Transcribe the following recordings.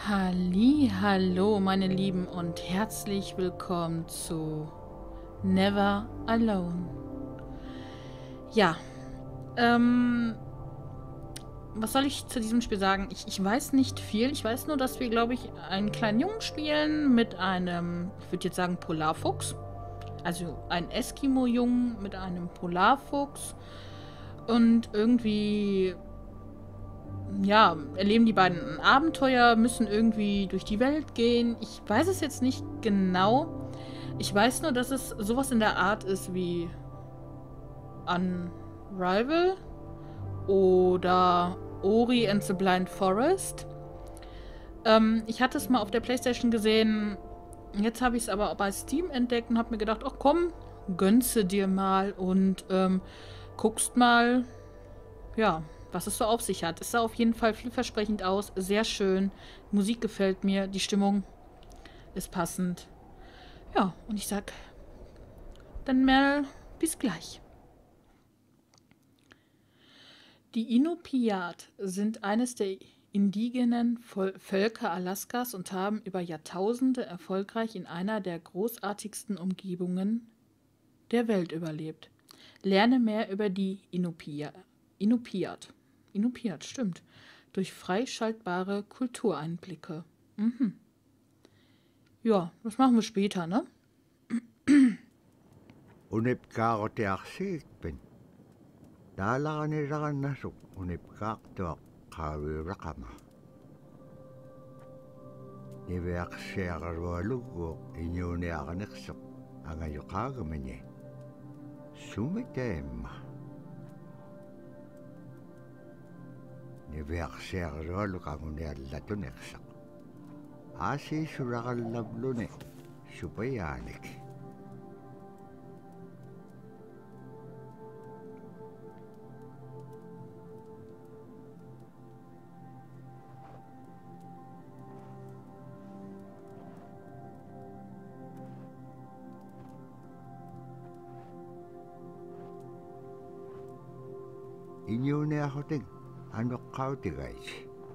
Hallo, meine Lieben, und herzlich willkommen zu Never Alone. Ja, was soll ich zu diesem Spiel sagen? Ich weiß nicht viel. Ich weiß nur, dass wir, glaube ich, einen kleinen Jungen spielen mit einem, ich würde jetzt sagen, Polarfuchs. Also ein Eskimo-Jungen mit einem Polarfuchs. Und irgendwie, ja, erleben die beiden ein Abenteuer, müssen irgendwie durch die Welt gehen. Ich weiß es jetzt nicht genau. Ich weiß nur, dass es sowas in der Art ist wie Unravel oder Ori and the Blind Forest. Ich hatte es mal auf der PlayStation gesehen. Jetzt habe ich es aber bei Steam entdeckt und habe mir gedacht, ach komm, gönnst dir mal und guckst mal, ja, was es so auf sich hat. Es sah auf jeden Fall vielversprechend aus, sehr schön. Musik gefällt mir, die Stimmung ist passend. Ja, und ich sag dann mal bis gleich. Die Inupiat sind eines der indigenen Völker Alaskas und haben über Jahrtausende erfolgreich in einer der großartigsten Umgebungen der Welt überlebt. Lerne mehr über die Inupiat, stimmt, durch freischaltbare Kultureinblicke. Ja, das machen wir später, ne? Unipkaarutiarsiitpin taalaqanilaqannasuk unipkaartuaq qaaviuraqama niviaqsiaqarualugguuq iñuuniaqaneqsoq angayoqaagamani sumitaimma niviaqsiaqarualuk anguniallatuneqsoq aasiisuraqallavluni supayaanik Iñuuniahutin anuqqautigaich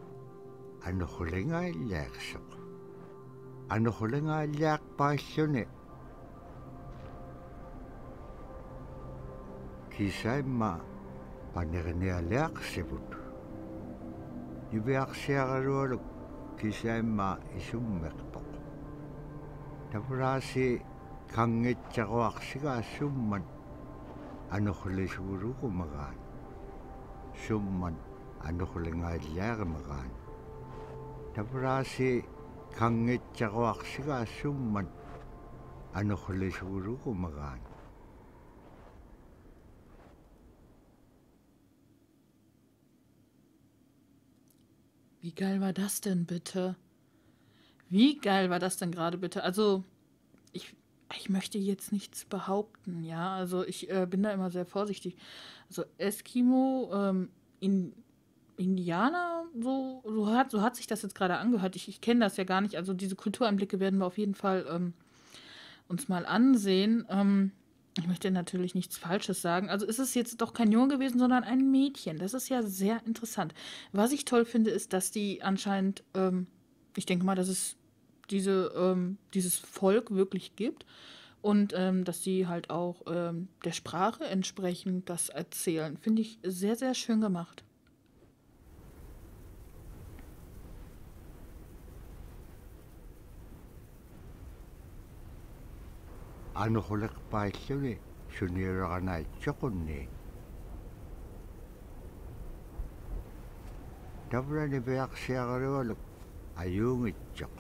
anuqulingaallaaqsuq anuqulingaallaaqpaalluni kisaimma paniqnialiaqsivut niviaqsiaqarualuk kisaimma isummeqpoq tavraasi kangitsaquaqsigaasumman anuqlisuguruqumagaan summan anuqulingaallaaqamagaan tavraasi kangitsaquaqsigaasumman anuqlisuguruqumagaan Wie geil war das denn bitte? Wie geil war das denn gerade bitte? Also, ich möchte jetzt nichts behaupten, ja. Also, ich bin da immer sehr vorsichtig. Also, Eskimo, Indianer, so hat sich das jetzt gerade angehört. Ich kenne das ja gar nicht. Also, diese Kultureinblicke werden wir auf jeden Fall uns mal ansehen. Ich möchte natürlich nichts Falsches sagen. Also ist es jetzt doch kein Junge gewesen, sondern ein Mädchen. Das ist ja sehr interessant. Was ich toll finde, ist, dass die anscheinend, ich denke mal, dass es dieses Volk wirklich gibt und dass die halt auch der Sprache entsprechend das erzählen. Finde ich sehr, sehr schön gemacht. anuquliqpaalluni suniuraqanaitsoqunni tavrani viaqsiaqarualuk ayuungitsoq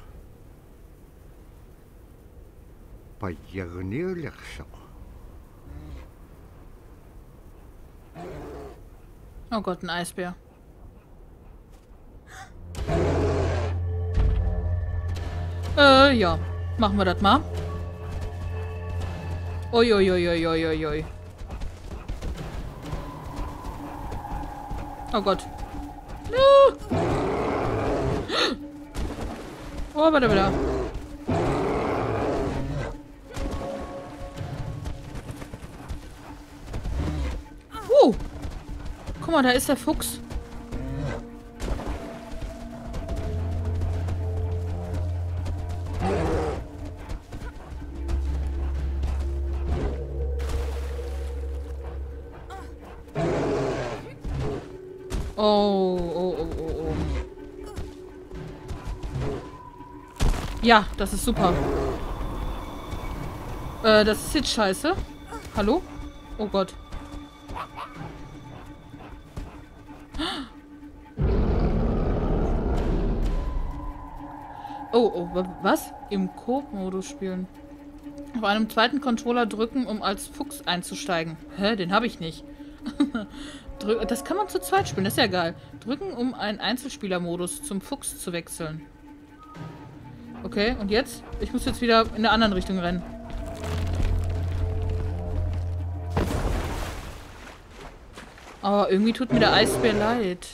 payyagniuliqsoq Oh Gott, ein Eisbär. Ja, machen wir das mal. Ui. Oh Gott. Oh, warte. Guck mal, da ist der Fuchs. Oh. Ja, das ist super. Das ist jetzt scheiße. Hallo? Oh Gott. Was? Im Coop-Modus spielen. Auf einem zweiten Controller drücken, um als Fuchs einzusteigen. Hä? Den habe ich nicht. Das kann man zu zweit spielen, das ist ja geil. Drücken, um einen Einzelspieler-Modus zum Fuchs zu wechseln. Okay, und jetzt? Ich muss jetzt wieder in der anderen Richtung rennen. Aber irgendwie tut mir der Eisbär leid.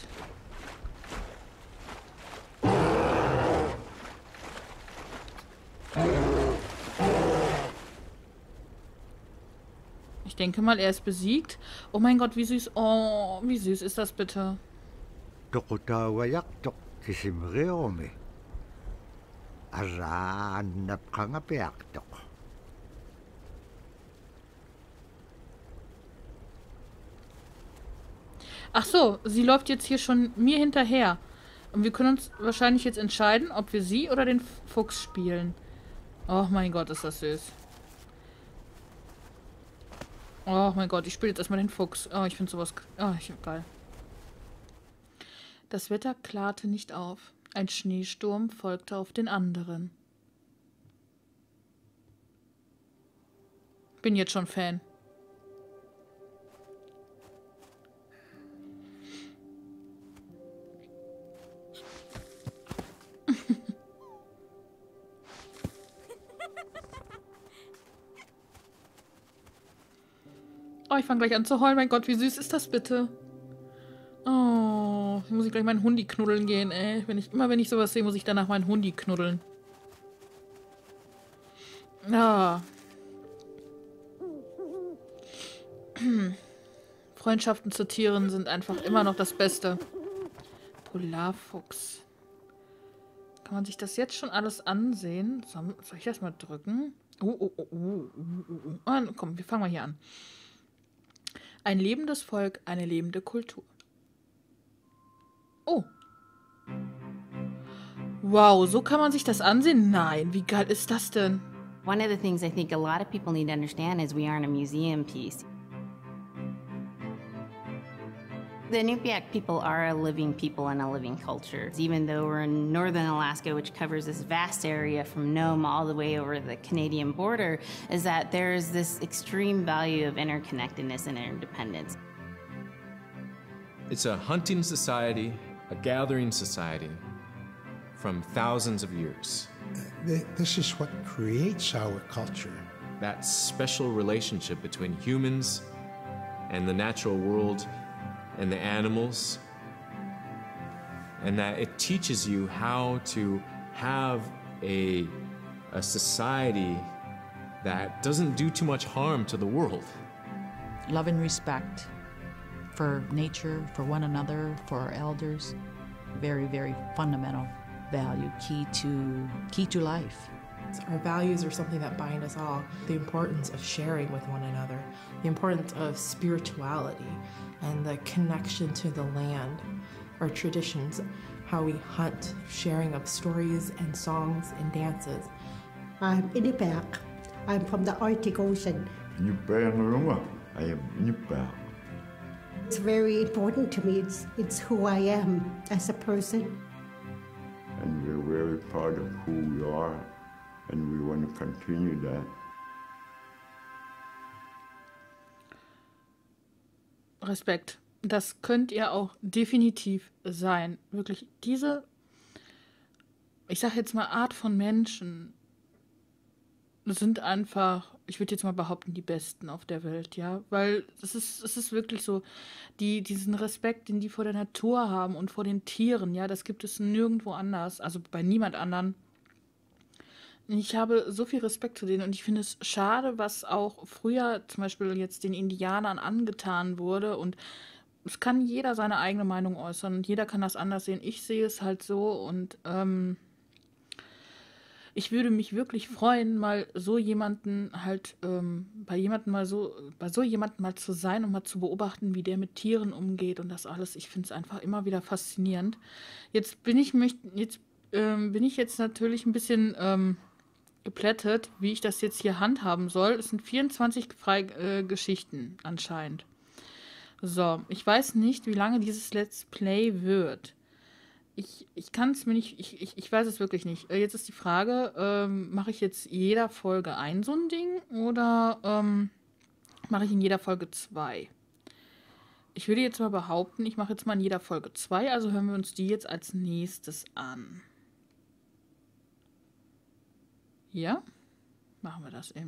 Ich denke mal, er ist besiegt. Oh mein Gott, wie süß. Oh, wie süß ist das bitte? Toqutaawayaqtoq tisimriumi. Araannapqangapiaqtoq. Ach so, sie läuft jetzt hier schon mir hinterher. Und wir können uns wahrscheinlich jetzt entscheiden, ob wir sie oder den Fuchs spielen. Oh mein Gott, ist das süß. Oh mein Gott, ich spiele jetzt erstmal den Fuchs. Oh, ich finde sowas... Oh, geil. Das Wetter klarte nicht auf. Ein Schneesturm folgte auf den anderen. Bin jetzt schon Fan. Oh, ich fange gleich an zu heulen. Mein Gott, wie süß ist das bitte? Oh, muss ich gleich meinen Hundi knuddeln gehen, ey. Wenn ich sowas sehe, muss ich danach meinen Hundi knuddeln. Ja. Freundschaften zu Tieren sind einfach immer noch das Beste. Polarfuchs. Kann man sich das jetzt schon alles ansehen? Soll ich das mal drücken? Komm, wir fangen mal hier an. Ein lebendes Volk, eine lebende Kultur. Oh. Wow, so kann man sich das ansehen? Nein, wie geil ist das denn? One of the things I think a lot of people need to understand is we aren't a museum piece. The Inupiaq people are a living people and a living culture. Even though we're in northern Alaska, which covers this vast area from Nome all the way over the Canadian border, is that there is this extreme value of interconnectedness and interdependence. It's a hunting society, a gathering society from thousands of years. This is what creates our culture. That special relationship between humans and the natural world and the animals, and that it teaches you how to have a society that doesn't do too much harm to the world. Love and respect for nature, for one another, for our elders. Very, very fundamental value, key to life. Our values are something that bind us all. The importance of sharing with one another, the importance of spirituality, and the connection to the land, our traditions, how we hunt, sharing of stories and songs and dances. I'm Inupiaq. I'm from the Arctic Ocean. I am Inupiaq. It's very important to me. It's who I am as a person. And we're very proud of who we are, and we want to continue that. Respekt. Das könnt ihr auch definitiv sein. Wirklich, diese, ich sag jetzt mal, Art von Menschen sind einfach, ich würde jetzt mal behaupten, die Besten auf der Welt, ja. Weil es ist wirklich so, diesen Respekt, den die vor der Natur haben und vor den Tieren, ja, das gibt es nirgendwo anders, also bei niemand anderen. Ich habe so viel Respekt zu denen und ich finde es schade, was auch früher zum Beispiel jetzt den Indianern angetan wurde, und es kann jeder seine eigene Meinung äußern und jeder kann das anders sehen. Ich sehe es halt so, und Ich würde mich wirklich freuen, mal so jemanden halt, bei so jemandem mal zu sein und mal zu beobachten, wie der mit Tieren umgeht und das alles. Ich finde es einfach immer wieder faszinierend. Jetzt bin ich jetzt natürlich ein bisschen geplättet, wie ich das jetzt hier handhaben soll. Es sind 24 Geschichten anscheinend. So, ich weiß nicht, wie lange dieses Let's Play wird. Ich kann es mir nicht, ich weiß es wirklich nicht. Jetzt ist die Frage, mache ich jetzt jeder Folge ein so ein Ding oder mache ich in jeder Folge 2? Ich würde jetzt mal behaupten, ich mache jetzt mal in jeder Folge 2, also hören wir uns die jetzt als nächstes an. Ja? Machen wir das eben.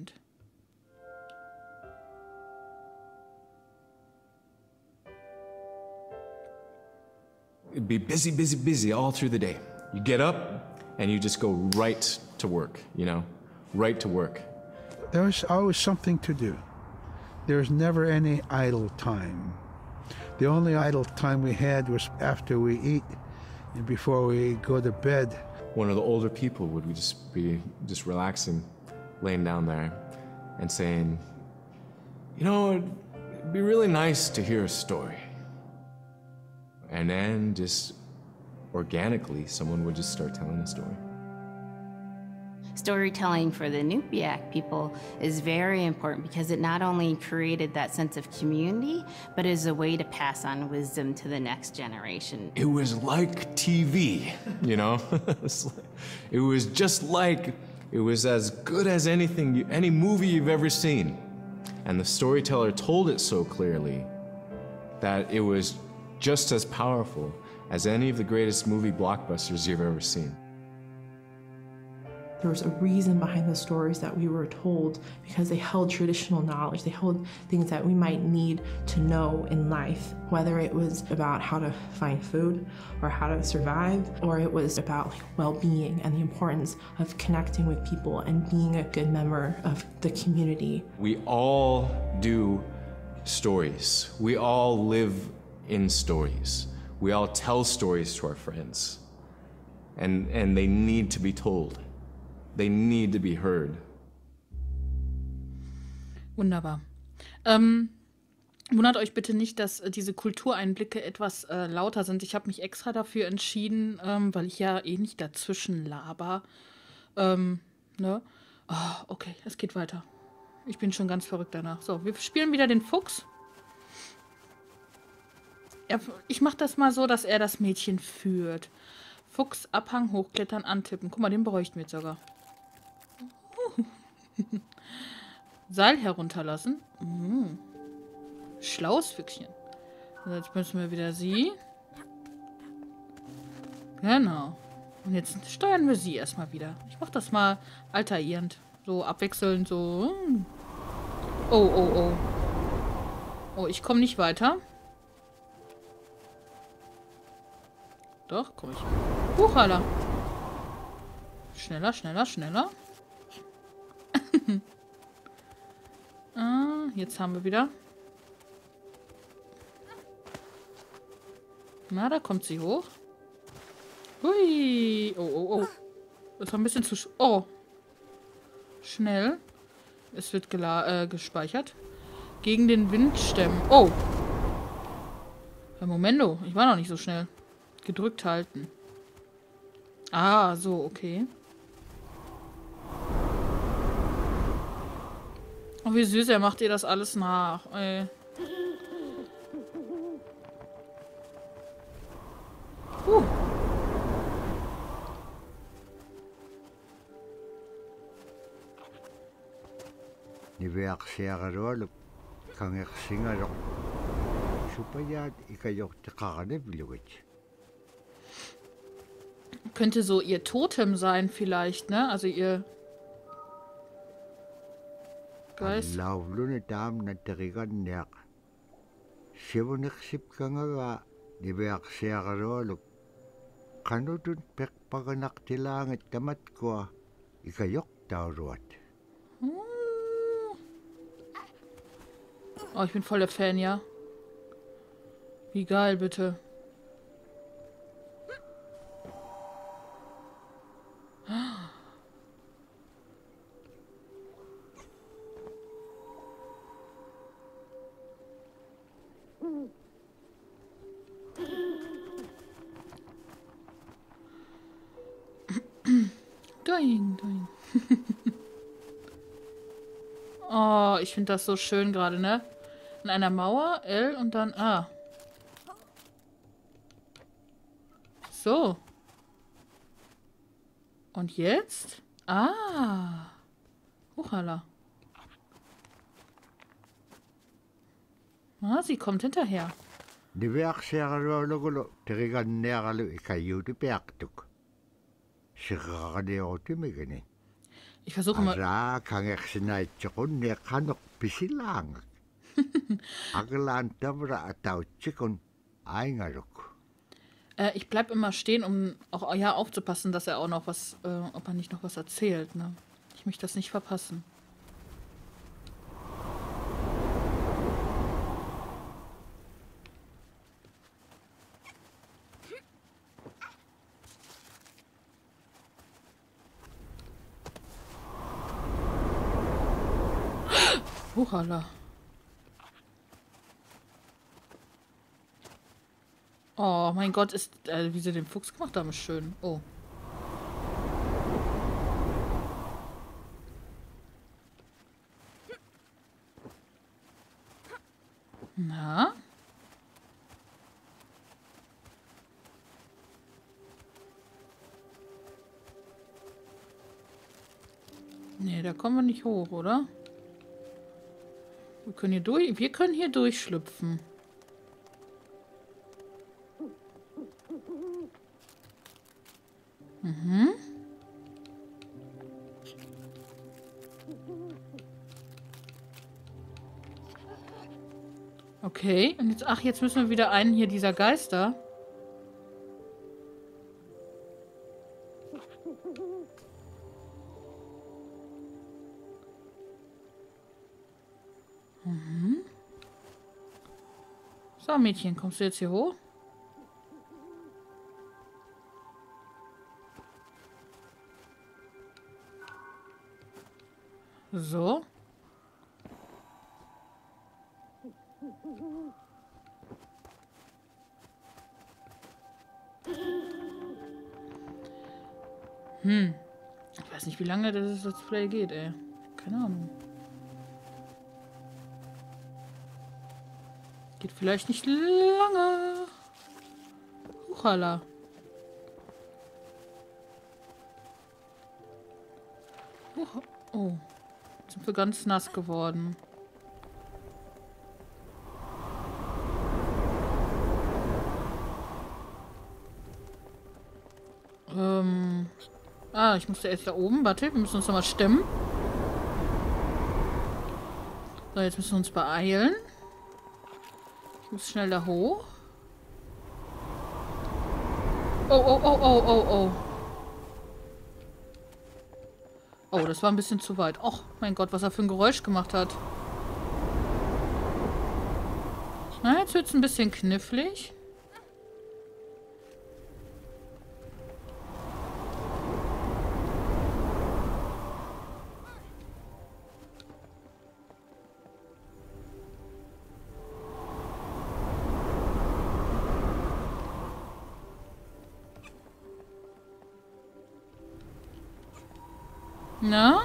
It'd be busy, busy, busy all through the day. You get up and you just go right to work, you know, right to work. There's always something to do. There's never any idle time. The only idle time we had was after we eat and before we go to bed. One of the older people would just be relaxing, laying down there and saying, you know, it'd be really nice to hear a story. And then just organically, someone would just start telling a story. Storytelling for the Nupiaq people is very important because it not only created that sense of community, but is a way to pass on wisdom to the next generation. It was like TV, you know? It was just like, it was as good as anything, any movie you've ever seen. And the storyteller told it so clearly that it was just as powerful as any of the greatest movie blockbusters you've ever seen. There was a reason behind the stories that we were told because they held traditional knowledge. They held things that we might need to know in life, whether it was about how to find food or how to survive, or it was about well-being and the importance of connecting with people and being a good member of the community. We all do stories. We all live in stories. We all tell stories to our friends. And they need to be told. They need to be heard. Wunderbar. Wundert euch bitte nicht, dass diese Kultureinblicke etwas lauter sind. Ich habe mich extra dafür entschieden, weil ich ja eh nicht dazwischen laber. Ne? Oh, okay, es geht weiter. Ich bin schon ganz verrückt danach. So, wir spielen wieder den Fuchs. Ich mache das mal so, dass er das Mädchen führt. Fuchs, Abhang, hochklettern, antippen. Guck mal, den bräuchten wir jetzt sogar. Seil herunterlassen. Schlaues Füchschen. So, jetzt müssen wir wieder sie. Genau. Und jetzt steuern wir sie erstmal wieder. Ich mache das mal alternierend. So abwechselnd, so. Oh, oh, oh. Oh, ich komme nicht weiter. Doch, komm ich. Huchala. Schneller, schneller, schneller. Jetzt haben wir wieder. Na, da kommt sie hoch. Hui. Oh, oh, oh. Das war ein bisschen zu... Oh. Schnell. Es wird gespeichert. Gegen den Wind stemmen. Oh. Momento. Ich war noch nicht so schnell. Gedrückt halten. Ah, so, okay. Oh, wie süß, er macht ihr das alles nach. Ey. Niveaksiagaroluk kangeqsingalok supayat ikayoktiqaqanivluit. Könnte so ihr Totem sein vielleicht, ne? Also ihr Geist. Laulune tam natariganneq. Sivuniqsipkangaga niveaksiagaroluk qanutun peqpaganaqtilaangat tamatkua ikayoktaruat. Oh, ich bin voll der Fan, ja. Wie geil, bitte. doing, doing. Oh, ich finde das so schön gerade, ne? In einer Mauer, L und dann A. So. Und jetzt? Ah. Huchala. Ah, sie kommt hinterher. Ni veaqsiaqalualugulo teriganniaqalu ikayuuti piaqtuk. Siqaqaniutimigini. Ich versuche mal. Ara kangeqsinaitsoqun neqanuq pisilaangak. Aglaan tavra atautsikun aingaluk. Ich bleib immer stehen, um auch ja aufzupassen, dass er auch noch was, ob er nicht noch was erzählt, ne? Ich möchte das nicht verpassen. Huchala. Oh mein Gott, ist, wie sie den Fuchs gemacht haben, ist schön. Oh. Na? Nee, da kommen wir nicht hoch, oder? Wir können hier durchschlüpfen. Mhm. Okay, und jetzt, ach, jetzt müssen wir wieder einen hier dieser Geister. Mhm. So, Mädchen, kommst du jetzt hier hoch? So. Ich weiß nicht, wie lange das Let's Play geht, ey. Keine Ahnung. Geht vielleicht nicht lange. Huchala. Oh. Jetzt sind wir ganz nass geworden. Ich musste erst da oben. Warte, wir müssen uns nochmal stemmen. So, jetzt müssen wir uns beeilen. Ich muss schnell da hoch. Oh. Oh, das war ein bisschen zu weit. Och, mein Gott, was er für ein Geräusch gemacht hat. Na, jetzt wird es ein bisschen knifflig. Na?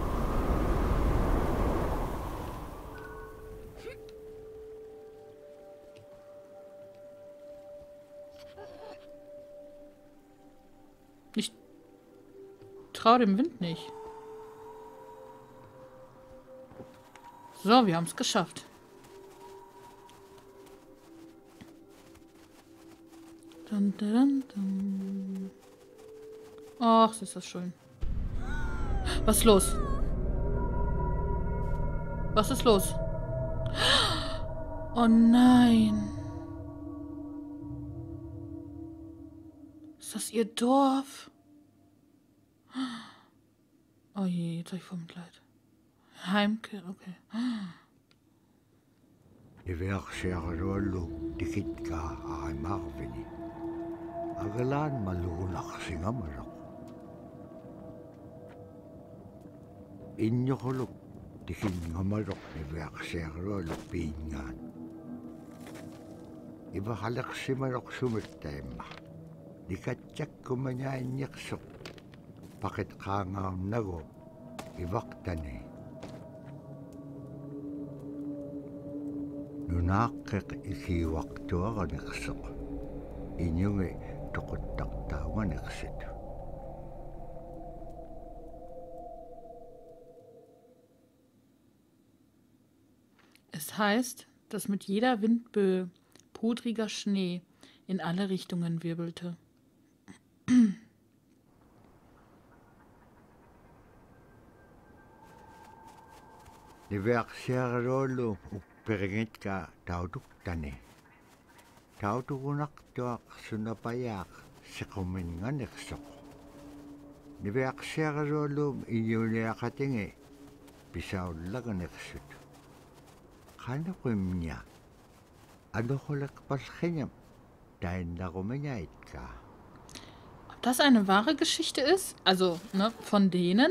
Ich traue dem Wind nicht. So, wir haben es geschafft. Dun, dun, dun. Ach, ist das schön. Was ist los? Was ist los? Oh nein. Ist das ihr Dorf? Oh je, jetzt habe ich voll Mitleid. Heimkehr, okay. Iveaqsiaqaluallu tikitqa aqimaqvini. Agalaan maluunaqsingamaraq. Inyoquluk tikinngamaroq iveaqsiaqaluallu piingaan. Ivaqalaqsimaroq sumittaimma. Nikatjakkumañaanniqsoq pakit kangaw nago iwaktani. Nunakik ikiwaktua kanikso. Inyungi tukuttaktawa niksit. Es heißt, dass mit jeder Windböe pudriger Schnee in alle Richtungen wirbelte. Niverksierrolu upperingit ka tautuktani. Tautukunaktuak sunapayak sikuminganiksok. Niverksierrolu inyuniakatingi pisaullagaниksut. Kanakumnya. Ano kulak palchinyam. Dein Darumenyaitka. Ob das eine wahre Geschichte ist? Also, ne, von denen?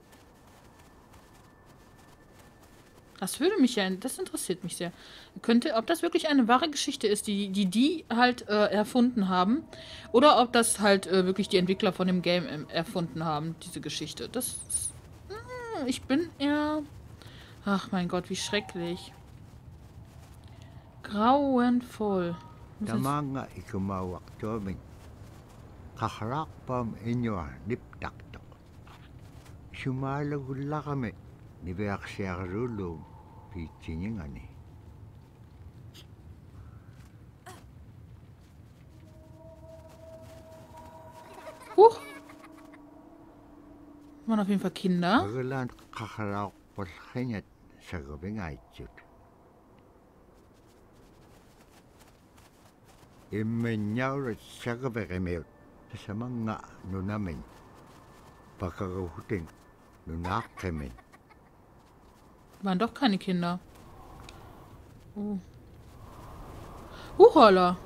Das würde mich ja, das interessiert mich sehr. Ob das wirklich eine wahre Geschichte ist, die halt erfunden haben, oder ob das halt wirklich die Entwickler von dem Game erfunden haben, diese Geschichte. Ich bin eher... Ach mein Gott, wie schrecklich. Grauenvoll. Tamanga ikumawak tomin. Kakrakpam inyo niptaktok. Sumalagula kami. Niverksierrulu pichinyingani. Huch! Waren auf jeden Fall Kinder. Paglan kakrak palchinyat sa gabing aitut. Imenyaurat sa gabing sa mga nunamin. Pagkakahuting nunakamin. Waren doch keine Kinder. Oh. Huchala.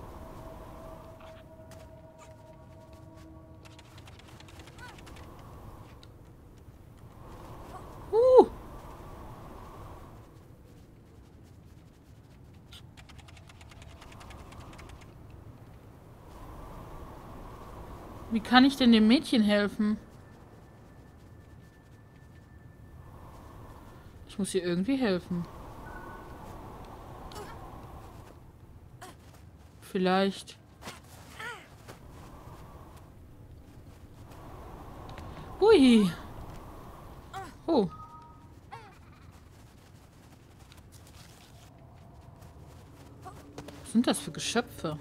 Wie kann ich denn dem Mädchen helfen? Ich muss ihr irgendwie helfen. Vielleicht. Ui. Oh. Was sind das für Geschöpfe?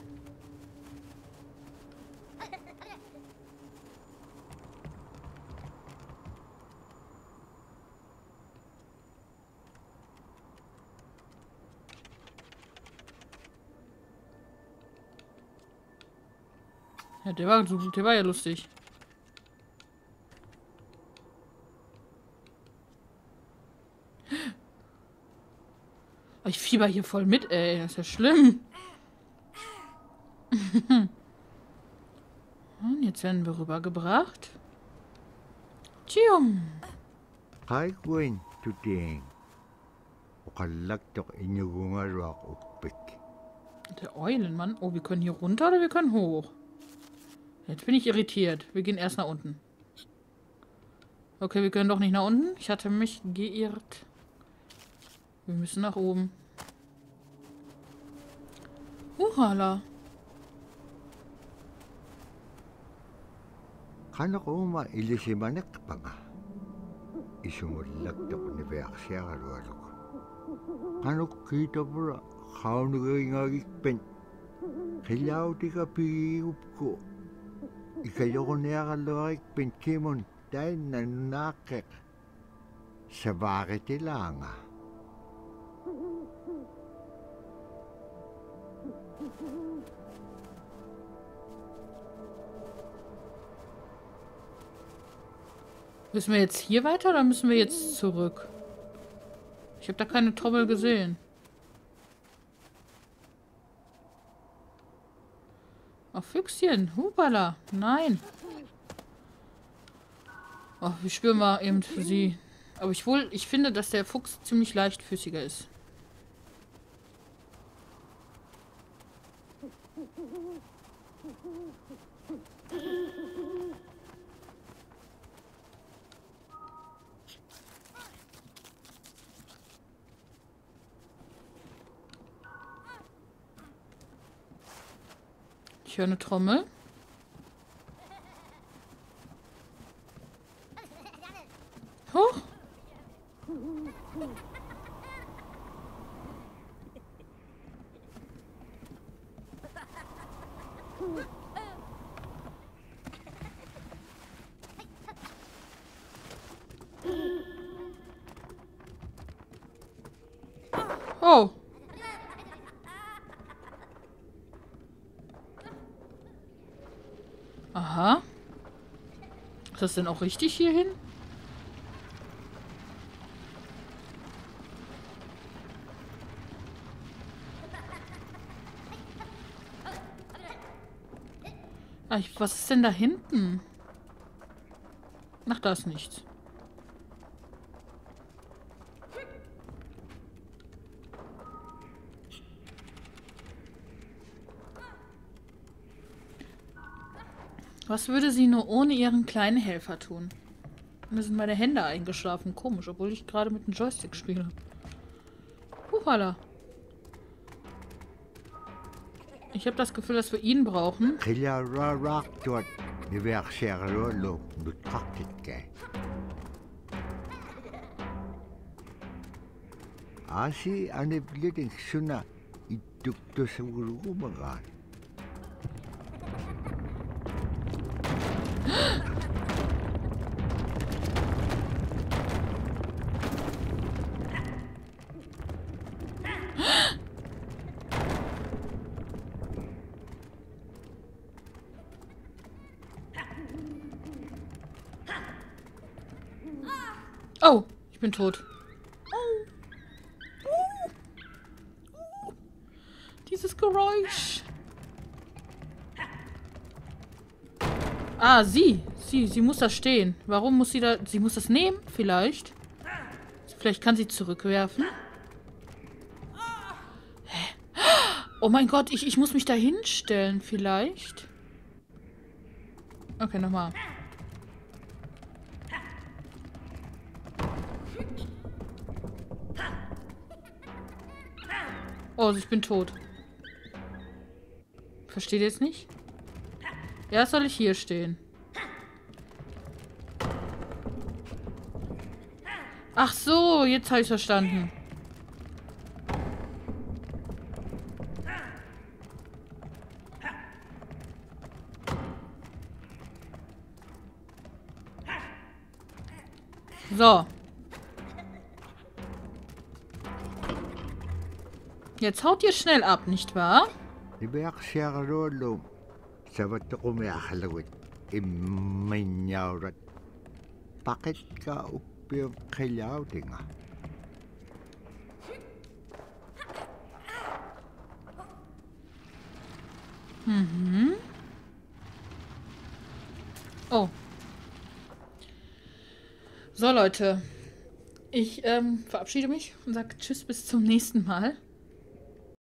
Ja, der war ja lustig. Ich fieber hier voll mit, ey. Das ist ja schlimm. Und jetzt werden wir rübergebracht. Tschum. Kai Gwen tuting. Ukalaktok inyugungaruak upik. Der Eulenmann. Oh, wir können hier runter oder wir können hoch? Jetzt bin ich irritiert. Wir gehen erst nach unten. Okay, wir können doch nicht nach unten. Ich hatte mich geirrt. Wir müssen nach oben. Uhala. Kanakuma ilisimanek panga. Isumulaktok ni Verksierraluk. Kanok kita pura. Kaunugingagikpen. Kilaw tika piyupko. Ikayoko niyakalorik pinkimon dahil nanakik sa bakit ilanga. Müssen wir jetzt hier weiter oder müssen wir jetzt zurück? Ich habe da keine Trommel gesehen. Ach, Füchschen. Hupala. Nein. Ach, wir spüren mal eben für sie. Aber ich finde, dass der Fuchs ziemlich leichtfüßiger ist. höre eine Trommel. Huch. Oh. Aha. Ist das denn auch richtig hierhin? Was ist denn da hinten? Ach, da ist nichts. Was würde sie nur ohne ihren kleinen Helfer tun? Mir sind meine Hände eingeschlafen. Komisch, obwohl ich gerade mit dem Joystick spiele. Huhala. Ich habe das Gefühl, dass wir ihn brauchen. Asi ane bleeding suna itukto sa urumagan. Oh, ich bin tot. Dieses Geräusch. Ah, sie muss da stehen. Warum muss sie da... Sie muss das nehmen, vielleicht. Vielleicht kann sie zurückwerfen. Hä? Oh mein Gott, ich muss mich da hinstellen, vielleicht. Okay, nochmal. Oh, ich bin tot. Versteht ihr jetzt nicht? Ja, soll ich hier stehen? Ach so, jetzt habe ich verstanden. So. Jetzt haut ihr schnell ab, nicht wahr? Mhm. Oh. So, Leute. Ich verabschiede mich und sage Tschüss, bis zum nächsten Mal.